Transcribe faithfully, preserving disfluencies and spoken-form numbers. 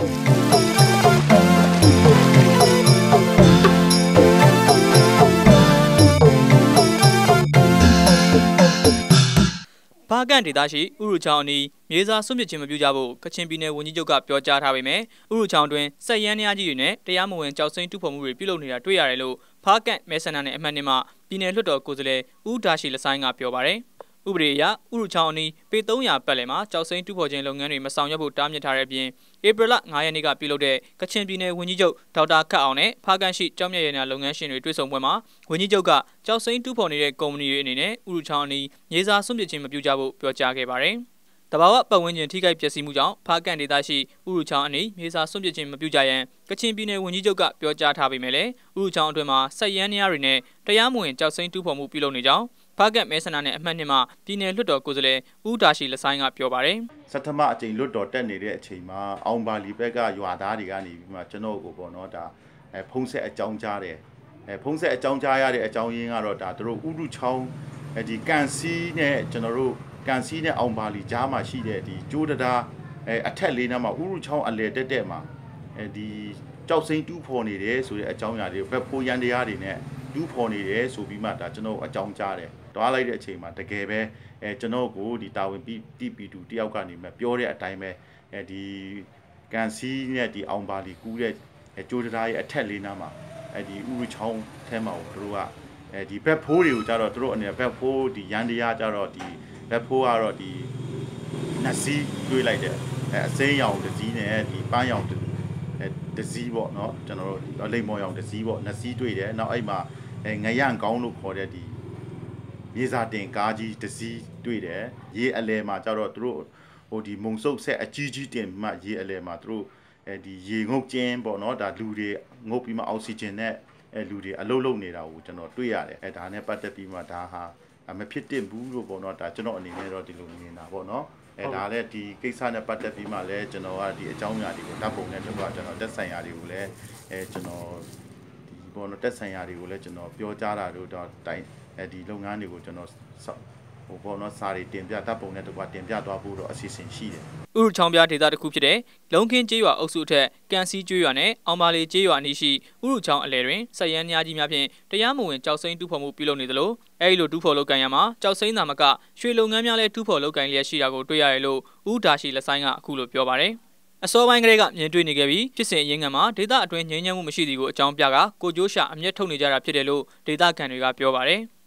ဖားကန်ဒေသရှိဥရုချောင်းအနီးမြေစာစွန့်ပစ်ခြင်းမပြုကြဖို့ကချင်ပြည်နယ်ဝန်ကြီးချုပ်ကပြောကြားထားပေမဲ့ဥရုချောင်းတွင်စက်ရန်များကြီးတွေနဲ့တရားမဝင်ကြောက်စိမ့်တူဖော်မှုတွေပြုလုပ်နေတာတွေ့ရတယ်လို့ဖားကန်မဲဆန္ဒနယ်အမှတ်နှစ်မှပြည်နယ်လွှတ်တော်ကိုယ်စားလှယ်ဦးဒါရှိလဆိုင်ကပြောပါတယ်။ဥပဒေအရဥရုချောင်းအနီးပေသုံးရာပတ်လည်မှာကြောက်စိမ့်တူဖော်ခြင်းလုပ်ငန်းတွေမဆောင်ရွက်ဖို့တားမြစ်ထားတဲ့အပြင်ဧပြီလငါးရက်နေ့ကပြုလုပ်တဲ့ကချင်ပြည်နယ်ဝန်ကြီးချုပ်ဒေါက်တာခတ်အောင်နဲ့ဖားကန်ရှိကျောက်မြတ်ရည်နာလုပ်ငန်းရှင်တွေတွေ့ဆုံပွဲမှာဝန်ကြီးချုပ်ကကြောက်စိမ့်တူဖော်နေတဲ့ကုမ္ပဏီတွေအနေနဲ့ဥရုချောင်းအနီးမြေစာစွန့်ပစ်ခြင်းမပြုကြဖို့ပြောကြားခဲ့ပါတယ်။တဘာဝပတ်ဝန်းကျင်ထိခိုက်ပျက်စီးမှုကြောင့်ဖားကန်ဒေသရှိဥရုချောင်းအနီးမြေစာစွန့်ပစ်ခြင်းမပြုကြရန်ကချင်ပြည်နယ်ဝန်ကြီးချုပ်ကပြောကြားထားပေမဲ့လည်းဥရုချောင်းအတွင်းမှာစက်ရန်များတွေနဲ့တရားမဝင်ကြောက်စိမ့်တူဖော်မှုပြုလုပ်နေကြောင်းဖားကန်မဲဆန္ဒနယ်အမှတ်နှစ်မှပြည်နယ်လွှတ်တော်ကိုယ်စားလှယ်ဦးဒါရှိလဆိုင်ကပြောပါတယ်။စက်ထမအကြိမ်လွှတ်တော်တက်နေတဲ့အချိန်မှာအောင်ပါလီဘက်ကရွာသားတွေကနေပြီးမှကျွန်တော်ကိုပေါ့နော်ဒါအဲဖုံးဆက်အကြောင်းကြားတယ်။အဲဖုံးဆက်အကြောင်းကြားရတဲ့အကြောင်းရင်းကတော့ဒါတို့ဥရုချောင်းအဲဒီကန်စီနဲ့ကျွန်တော်တို့ကန်စီနဲ့အောင်ပါလီကြားမှာရှိတဲ့ဒီကျိုးတဒါအဲအထက်လေးနားမှာဥရုချောင်းအလဲတက်တက်မှာအဲဒီကြောက်စိမ့်တူးဖော်နေတယ်ဆိုတဲ့အကြောင်းအရာတွေဘက်ဖိုးရန်တရားတွေနဲ့တူးဖော်နေတယ်ဆိုပြီးမှဒါကျွန်တော်အကြောင်းကြားတယ်တွားလိုက်တဲ့အချိန်မှာတကယ်ပဲအဲကျွန်တော်ကိုဒီတာဝန်ပြီးတီပီတူတယောက်ကနေမှပြောတဲ့အတိုင်းပဲအဲဒီကန်စီနဲ့ဒီအောင်ပါလီကူးတဲ့ကျိုးတဒါရဲ့အထက်လေးနားမှာအဲဒီဥရုချောင်းထဲမှာတို့ကအဲဒီဘက်ဖိုးတွေကိုကြတော့တို့အနေနဲ့ဘက်ဖိုးဒီရန်တရားကြတော့ဒီဘက်ဖိုးကတော့ဒီနစီတွေးလိုက်တယ်အဲအစိမ်းရောင်တစည်းနဲ့ဒီပန်းရောင်တစည်းပေါ့နော်ကျွန်တော်တို့လိမ္မော်ရောင်တစည်းပေါ့နစီတွေးတယ်နောက်အဲ့မှာအဲငရန့်ကောင်းလို့ခေါ်တဲ့ဒီမြေစာတင်ကားကြီးတစည်းတွေ့တယ်ရေအလဲမှာကြတော့သူတို့ဟိုဒီမုံစုပ်ဆက်အကြီးကြီးတင်မှရေအလဲမှာသူတို့အဲဒီရေငုတ်ကျင်းပေါ့နော်ဒါလူတွေငုတ်ပြီးမှအောက်ဆီဂျင်နဲ့အဲလူတွေအလုတ်လုတ်နေတာကိုကျွန်တော်တွေ့ရတယ်အဲဒါနဲ့ပတ်သက်ပြီးမှဒါဟာမဖြစ်တင်ဘူးလို့ပေါ့နော်ဒါကျွန်တော်အနေနဲ့တော့ဒီလိုမြင်တာပေါ့နော်အဲဒါလည်းဒီကိစ္စနဲ့ပတ်သက်ပြီးမှလည်းကျွန်တော်ကဒီအကြောင်းအရာတွေကိုဓာတ်ပုံနဲ့ကျွန်တော်ကျွန်တော်တက်ဆိုင်ရာတွေကိုလည်းအဲကျွန်တော်ဒီပေါ့နော်တက်ဆိုင်ရာတွေကိုလည်းကျွန်တော်ပြောကြားတာတို့တော့တိုင်းအဲဒီလုပ်ငန်းတွေကိုကျွန်တော်ဟိုပေါ့နော်စာရီတင်ပြတပ်ပုံနဲ့တကွာတင်ပြသွားဖို့တော့အစီအစဉ်ရှိတယ်။ဥရုချောင်းပြဒေသတစ်ခုဖြစ်တဲ့လုံခင်းကျေးရွာအုပ်စုထက်ကန်စီကျေးရွာနဲ့အောင်ပါလီကျေးရွာအနီးရှိဥရုချောင်းအလဲတွင်စက်ရန်များကြီးများဖြင့်တရားမဝင်ကြောက်စိမ့်တူးဖော်မှုပြုလုပ်နေသလိုအဲဒီလိုတူးဖော်လုပ်ကိုင်ရမှာကြောက်စိမ့်သာမကရွှေလုပ်ငန်းများလည်းတူးဖော်လုပ်ကိုင်လျက်ရှိတာကိုတွေ့ရတယ်လို့ဦးဒါရှိလက်ဆိုင်ကအခုလိုပြောပါတယ်။အစောပိုင်းကလေးကမြင်တွေ့နေခဲ့ပြီးဖြစ်စဉ်အရင်းခံမှာဒေသအတွင်းငြိမ်းချမ်းမှုမရှိသည်ကိုအကြောင်းပြကကိုကျိုးရှာအမျက်ထုတ်နေကြတာဖြစ်တယ်လို့ဒေသခံတွေကပြောပါတယ်။